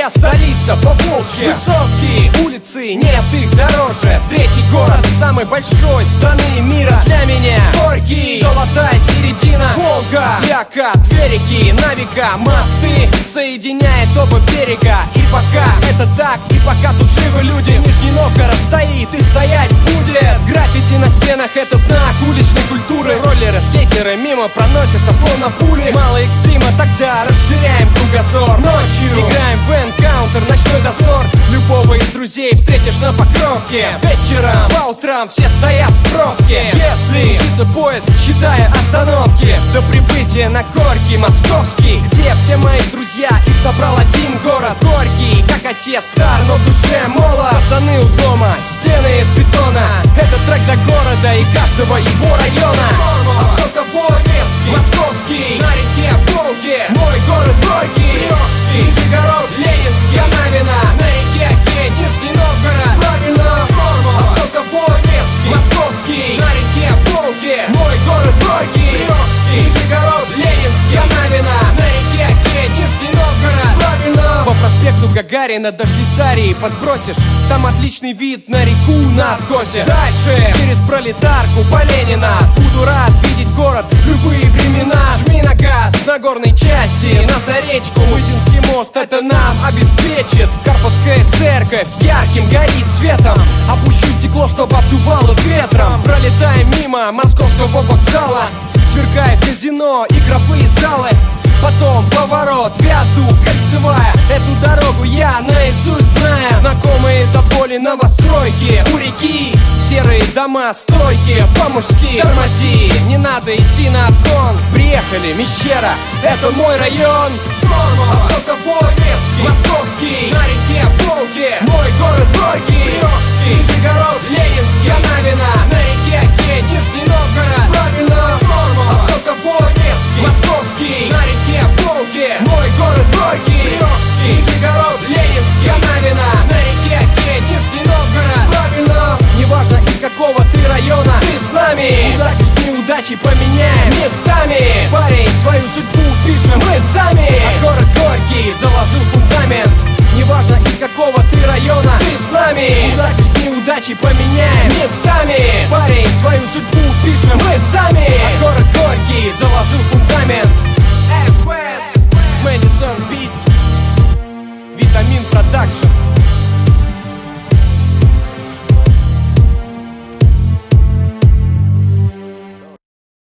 моя столица, Поволжье. Высотки, улицы, нет их дороже. Третий город самый большой страны мира для меня. Горький, золотая середина, Волга, Яка, две реки, Навика, мосты соединяет оба берега. И пока это так, и пока тут живы люди, Нижний Новгород стоит и стоять будет. Граффити на стенах — это знак уличной культуры. Роллеры, скейтеры мимо проносятся словно пули. Мало экстрима, тогда расширяем кругозор. Ночью играем в энкаунтер, ночной дозор. Любого из друзей встретишь на Покровке. Вечером, по утрам все стоят в пробке. Если мчится поезд, считая остановки, до прибытия на Горький московский, где все мои друзья, их собрал один город. Горький, как отец стар, но в душе молод. Пацаны у дома, стены из бетона. Это трек для города и каждого его района. Автозавод Невский, московский, на реке Волге. Мой город Горький, Кировский, Нижегород, Ленинский, Анавина, на реке Оке, Нижний Новгород. Правильно, автозавод Невский, московский, на реке Волге. Мой город Горький, Кировский, Нижегород, Ленинский, Анавина, на реке Оке, Нижний Новгород. Правильно. По проспекту Гагарина до Швейцарии подбросишь, там отличный вид на реку на откосе. Дальше через Пролетарку по Ленина. Буду рад видеть город в любые времена. Жми на газ на горной части, на Заречку. Мызинский мост это нам обеспечит. Карповская церковь ярким горит светом. Опущу стекло, чтобы обдувало ветром. Пролетаем мимо московского вокзала, сверкает казино, игровые залы. Потом поворот, виадук, кольцевая. Эту дорогу я наизусть знаю. Знакомые до боли новостройки. У реки серые дома, стройки по-мужски. Тормози, не надо идти на обгон. Приехали, Мещера, это мой район. Автозавод Невский, московский, на реке Волге. Мой город Горький, Кировский, Нижегород, Ленинский, Анавина, на реке Оке, Нижний Новгород. Правильно, автозавод Невский, московский, на реке Волге. Мой город Горький, Кировский, Нижегород, Ленинский, Анавина, на реке Оке, Нижний Новгород. Правильно, неважно из какого ты района, ты с нами. Удачи с неудачей поменяем местами. Парень, свою судьбу пишем мы сами. А город Горький заложил фундамент. Неважно из какого ты района, ты с нами. Удачи с неудачей поменяем местами. Парень, свою судьбу пишем мы сами. А город